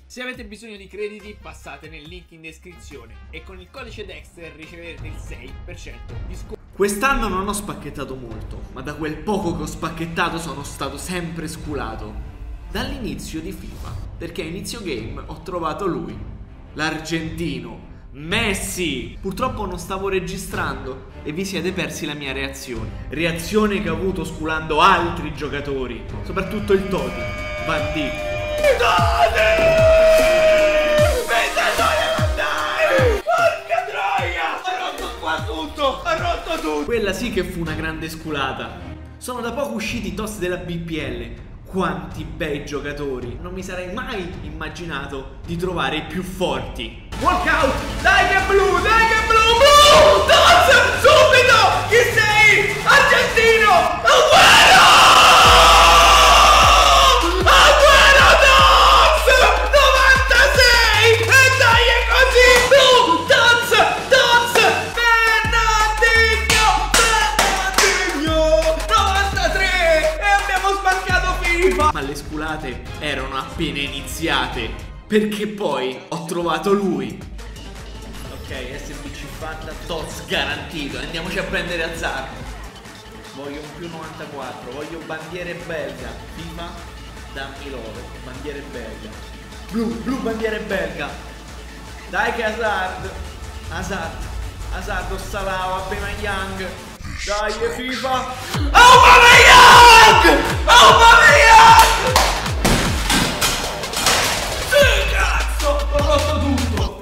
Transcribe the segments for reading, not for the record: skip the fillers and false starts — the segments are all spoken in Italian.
Se avete bisogno di crediti passate nel link in descrizione e con il codice Dexter riceverete il 6% di sconto. Quest'anno non ho spacchettato molto, ma da quel poco che ho spacchettato sono stato sempre sculato. Dall'inizio di FIFA, perché a inizio game ho trovato lui, l'argentino, Messi. Purtroppo non stavo registrando e vi siete persi la mia reazione. Reazione che ho avuto sculando altri giocatori, soprattutto il Toti, Van Dijk. Ha rotto tutto! Quella sì che fu una grande sculata. Sono da poco usciti i toss della BPL. Quanti bei giocatori! Non mi sarei mai immaginato di trovare i più forti. Walkout! Dai che blu! Dai che blu! Blu! Toss! Subito! Chi sei? Argentino! Agüero! Agüero Toss! 96! E dai è così! Blu! Toss! Toss! Fernandinho! 93! E abbiamo sbancato FIFA! Ma le sculate erano appena iniziate, perché poi ho trovato lui. Ok, SBC fatta, Toz garantito. Andiamoci a prendere Hazard. Voglio un più 94, voglio bandiere belga. FIFA, dammi loro, bandiere belga. Blu, blu bandiere belga. Dai che Hazard. Hazard, Ossalao, Aubameyang. Dai FIFA. Aubameyang! Aubameyang! Sì, cazzo! Ho rotto tutto!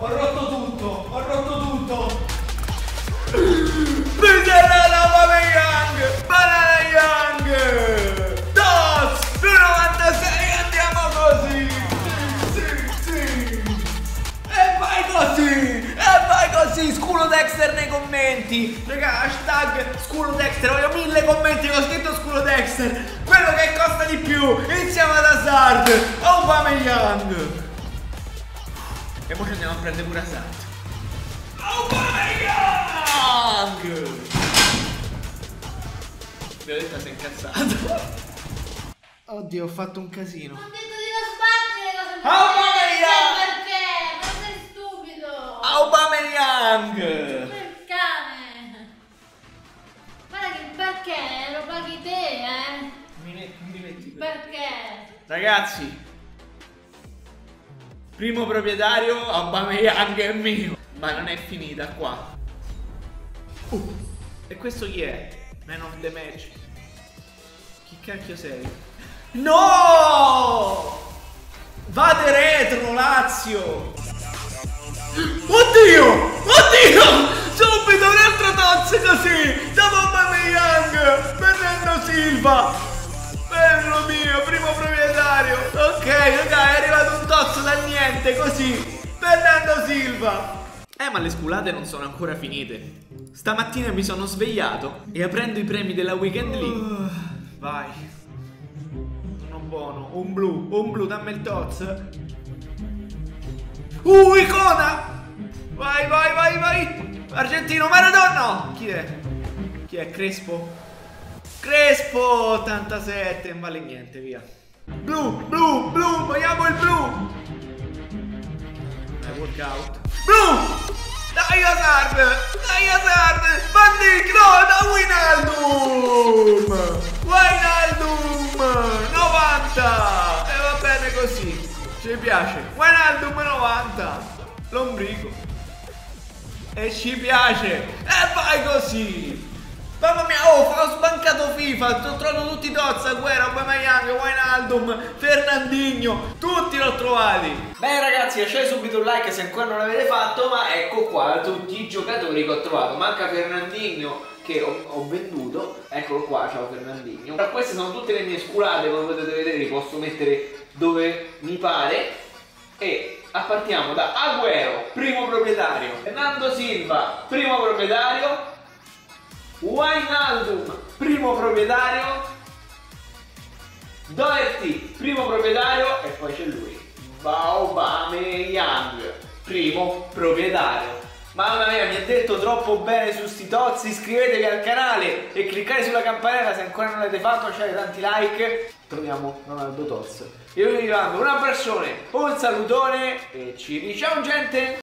Miserere Aubameyang! Banana Young! Toss! Più 96, andiamo così! Sì! E vai così! Sculo Dexter nei commenti! Raga, hashtag Sculo Dexter, voglio 1000 commenti con scritto Sculo Dexter! Quello che costa di più! Iniziamo ad Hazard! Aubameyang! E poi andiamo a prendere pure Hazard. Aubameyang! Violetta si è incazzata. Oddio, ho fatto un casino. Ho detto di non sbattere cose. Aubameyang! Perché? Ma sei stupido! Aubameyang! Il cane! Guarda che perché? Lo paghi te, Mi metti Perché? Ragazzi, primo proprietario, Aubameyang è mio. Ma non è finita qua. E questo chi è? Man of the match. Chi cacchio sei? No! Vade retro, Lazio! Oddio! Subito un altro tozzo così! Da Aubameyang! Fernando Silva! Bello mio, primo proprietario! Ok, raga, è arrivato un tozzo dal niente, così! Fernando Silva! Ma le sculate non sono ancora finite. Stamattina mi sono svegliato e aprendo i premi della Weekend League. Vai. Uno buono, un blu, dammi il toz. Icona! Vai! Argentino, Maradona! Chi è? Crespo? 87, non vale niente, via. Blu, vogliamo il blu! Workout. Blu! Dai Hazard! Van Dijk, no, da Wijnaldum! 90! E va bene così, ci piace. Wijnaldum 90! Lombrico. E ci piace! E vai così! Mamma mia, ho sbancato FIFA, ho trovato tutti i tozzi, Agüero, Aubameyang, Wijnaldum, Fernandinho, tutti l'ho trovati. Beh ragazzi, lasciate subito un like se ancora non l'avete fatto, ma ecco qua tutti i giocatori che ho trovato. Manca Fernandinho che ho venduto, eccolo qua, ciao Fernandinho. Però queste sono tutte le mie sculate, come potete vedere, li posso mettere dove mi pare. E partiamo da Agüero, primo proprietario, Fernando Silva, primo proprietario, Wijnaldum, primo proprietario, Doherty, primo proprietario e poi c'è lui, Aubameyang, primo proprietario. Mamma mia, mi ha detto troppo bene su sti tozzi. Iscrivetevi al canale e cliccate sulla campanella se ancora non l'avete fatto, lasciate tanti like. troviamo Ronaldo Toz. Io vi mando un abbraccione, un salutone e ciao gente!